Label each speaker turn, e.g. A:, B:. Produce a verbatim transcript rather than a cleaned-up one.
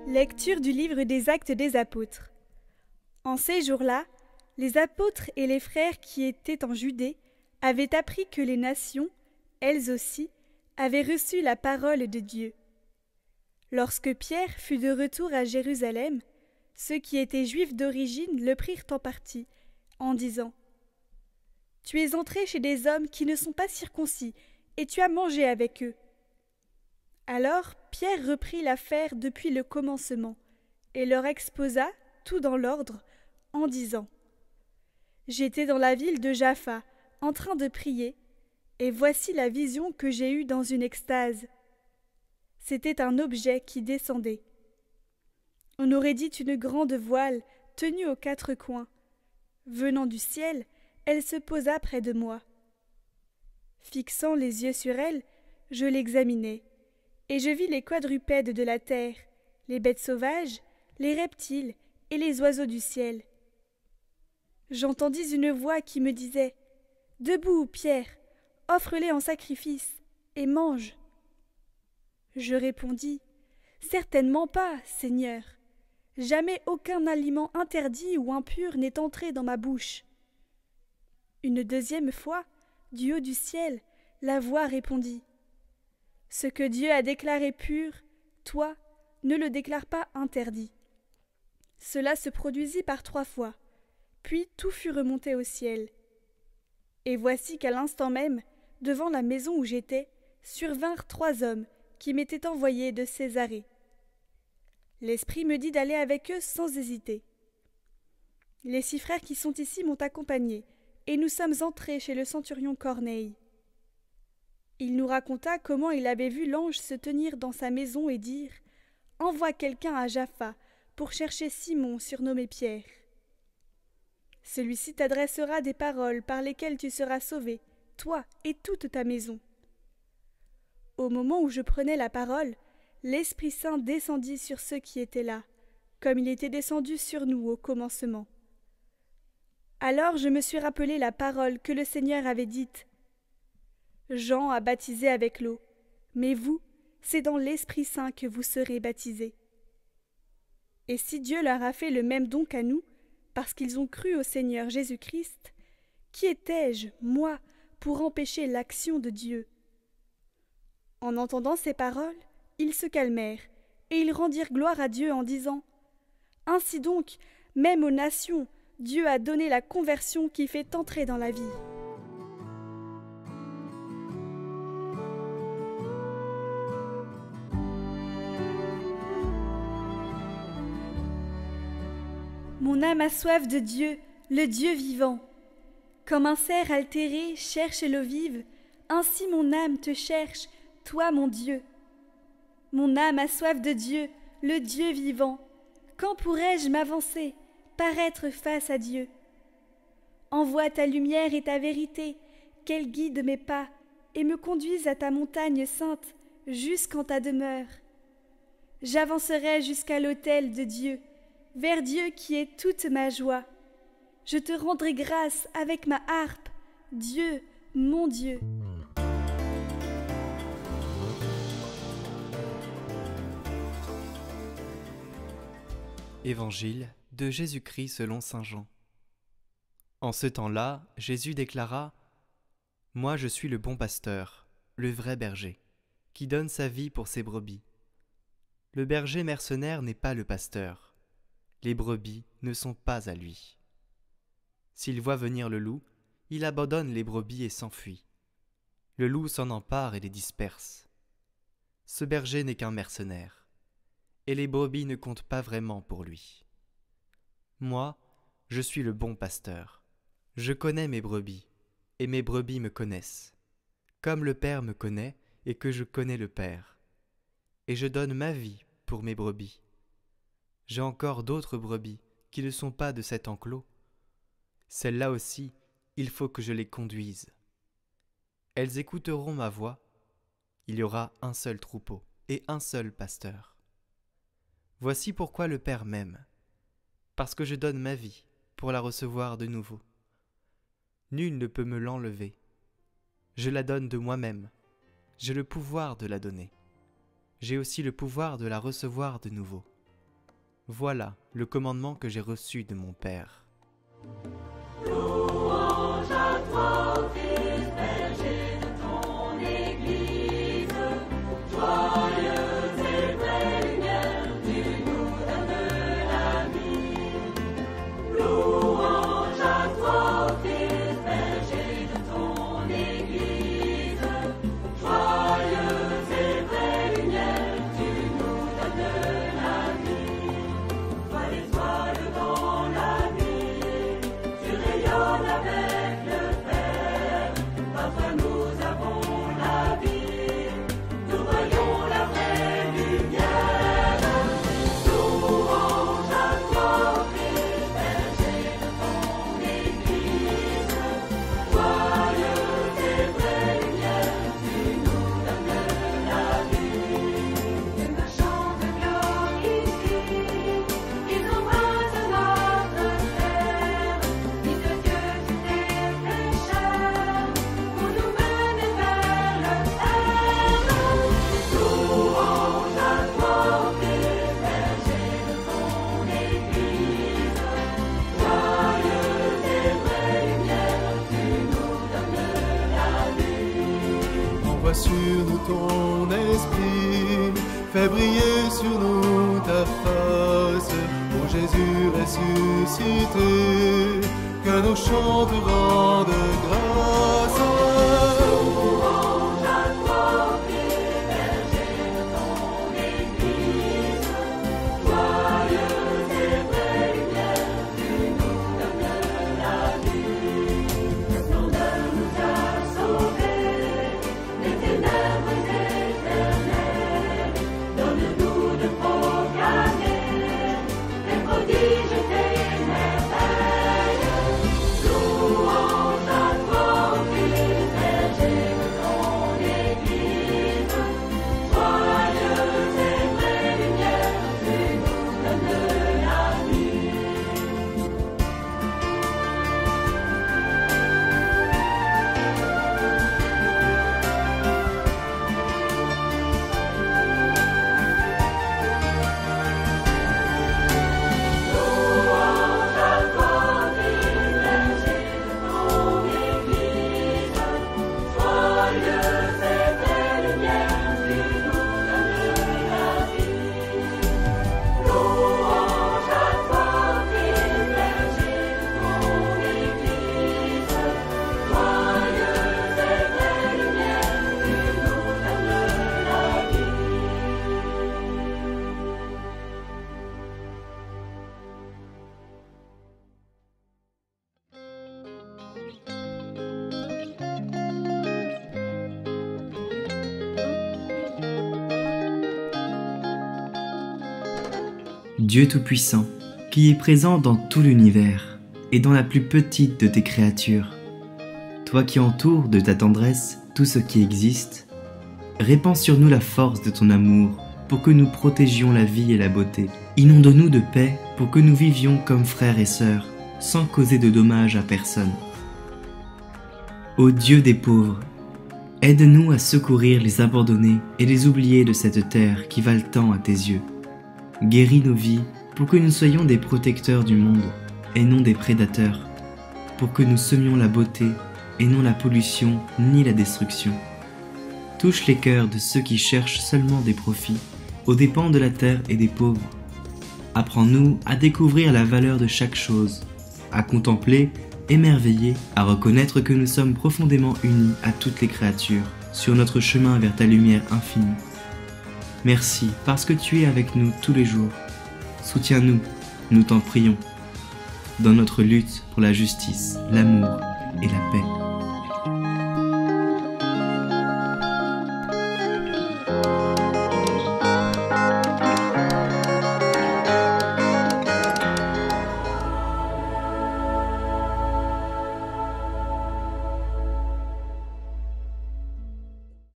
A: Lecture du livre des Actes des Apôtres. En ces jours-là, les apôtres et les frères qui étaient en Judée avaient appris que les nations, elles aussi, avaient reçu la parole de Dieu. Lorsque Pierre fut de retour à Jérusalem, ceux qui étaient juifs d'origine le prirent en partie, en disant « Tu es entré chez des hommes qui ne sont pas circoncis, et tu as mangé avec eux. » Alors Pierre reprit l'affaire depuis le commencement, et leur exposa, tout dans l'ordre, en disant « J'étais dans la ville de Jaffa, en train de prier, et voici la vision que j'ai eue dans une extase. C'était un objet qui descendait. On aurait dit une grande voile tenue aux quatre coins. Venant du ciel, elle se posa près de moi. Fixant les yeux sur elle, je l'examinai, et je vis les quadrupèdes de la terre, les bêtes sauvages, les reptiles et les oiseaux du ciel. J'entendis une voix qui me disait « Debout, Pierre, offre-les en sacrifice, et mange. » Je répondis « Certainement pas, Seigneur. Jamais aucun aliment interdit ou impur n'est entré dans ma bouche. » Une deuxième fois, du haut du ciel, la voix répondit « Ce que Dieu a déclaré pur, toi, ne le déclare pas interdit. » Cela se produisit par trois fois, puis tout fut remonté au ciel. Et voici qu'à l'instant même, devant la maison où j'étais, survinrent trois hommes qui m'étaient envoyés de Césarée. L'Esprit me dit d'aller avec eux sans hésiter. Les six frères qui sont ici m'ont accompagné, et nous sommes entrés chez le centurion Corneille. Il nous raconta comment il avait vu l'ange se tenir dans sa maison et dire « Envoie quelqu'un à Jaffa pour chercher Simon surnommé Pierre. Celui-ci t'adressera des paroles par lesquelles tu seras sauvé, toi et toute ta maison. » Au moment où je prenais la parole, l'Esprit Saint descendit sur ceux qui étaient là, comme il était descendu sur nous au commencement. Alors je me suis rappelé la parole que le Seigneur avait dite. Jean a baptisé avec l'eau, mais vous, c'est dans l'Esprit Saint que vous serez baptisés. Et si Dieu leur a fait le même don qu'à nous, parce qu'ils ont cru au Seigneur Jésus-Christ, qui étais-je, moi, pour empêcher l'action de Dieu? En entendant ces paroles, ils se calmèrent, et ils rendirent gloire à Dieu en disant « Ainsi donc, même aux nations, Dieu a donné la conversion qui fait entrer dans la vie. » Mon âme a soif de Dieu, le Dieu vivant. Comme un cerf altéré cherche l'eau vive, ainsi mon âme te cherche, toi mon Dieu. Mon âme a soif de Dieu, le Dieu vivant. Quand pourrai-je m'avancer, paraître face à Dieu? Envoie ta lumière et ta vérité, qu'elle guide mes pas et me conduise à ta montagne sainte, jusqu'en ta demeure. J'avancerai jusqu'à l'autel de Dieu, vers Dieu qui est toute ma joie. Je te rendrai grâce avec ma harpe, Dieu, mon Dieu.
B: Évangile de Jésus-Christ selon saint Jean. En ce temps-là, Jésus déclara « Moi je suis le bon pasteur, le vrai berger, qui donne sa vie pour ses brebis. Le berger mercenaire n'est pas le pasteur. Les brebis ne sont pas à lui. S'il voit venir le loup, il abandonne les brebis et s'enfuit. Le loup s'en empare et les disperse. Ce berger n'est qu'un mercenaire, et les brebis ne comptent pas vraiment pour lui. Moi, je suis le bon pasteur. Je connais mes brebis, et mes brebis me connaissent, comme le Père me connaît et que je connais le Père. Et je donne ma vie pour mes brebis. J'ai encore d'autres brebis qui ne sont pas de cet enclos. Celles-là aussi, il faut que je les conduise. Elles écouteront ma voix. Il y aura un seul troupeau et un seul pasteur. Voici pourquoi le Père m'aime, parce que je donne ma vie pour la recevoir de nouveau. Nul ne peut me l'enlever. Je la donne de moi-même. J'ai le pouvoir de la donner. J'ai aussi le pouvoir de la recevoir de nouveau. Voilà le commandement que j'ai reçu de mon Père.
C: Louange à toi, ô Christ, berger de ton Église. Joyeuse et vraie lumière, tu nous donnes la vie. Louange à toi, ô Christ, berger de ton Église. Joyeuse et vraie lumière, tu nous donnes la vie. Toi l'étoile dans la nuit, tu rayonnes avec le Père. Par toi nous avons la vie, nous voyons la vraie lumière. Louange à toi, ô Christ, berger de ton Église. Joyeuse et vraie lumière, tu nous donnes la vie. Les marchands te glorifient, ils embrassent notre terre. Fils de Dieu, tu t'es fait chair pour nous mener vers le Père. Louange à toi, ô Christ, berger de ton Église. Joyeuse et vraie lumière, tu nous donnes la vie.
D: Envoie sur nous ton esprit, fais briller sur nous ta face. Ô Jésus ressuscité, que nos chants te rendent grâce.
C: Louange à toi, ô Christ, berger de ton Église. Joyeuse et vraie lumière, tu nous donnes la vie. Le splendeur nous a sauvés des ténèbres éternelles. Donne-nous de proclamer les prodiges et tes merveilles. Louange à toi, ô Christ, berger de ton Église. Joyeuse et vraie lumière, tu nous donnes la vie. Louange à toi, Christ, berger de ton Église. Joyeuse et vraie lumière, tu nous donnes la vie. Louange à toi, Christ, berger de ton Église. Joyeuse et vraie lumière, tu nous donnes la vie.
E: Dieu Tout-Puissant, qui est présent dans tout l'univers et dans la plus petite de tes créatures, toi qui entoures de ta tendresse tout ce qui existe, répands sur nous la force de ton amour pour que nous protégions la vie et la beauté. Inonde-nous de paix pour que nous vivions comme frères et sœurs, sans causer de dommages à personne. Ô Dieu des pauvres, aide-nous à secourir les abandonnés et les oubliés de cette terre qui valent tant à tes yeux. Guéris nos vies pour que nous soyons des protecteurs du monde et non des prédateurs, pour que nous semions la beauté et non la pollution ni la destruction. Touche les cœurs de ceux qui cherchent seulement des profits, aux dépens de la terre et des pauvres. Apprends-nous à découvrir la valeur de chaque chose, à contempler, émerveiller, à reconnaître que nous sommes profondément unis à toutes les créatures sur notre chemin vers ta lumière infinie. Merci parce que tu es avec nous tous les jours. Soutiens-nous, nous t'en prions, dans notre lutte pour la justice, l'amour et la paix.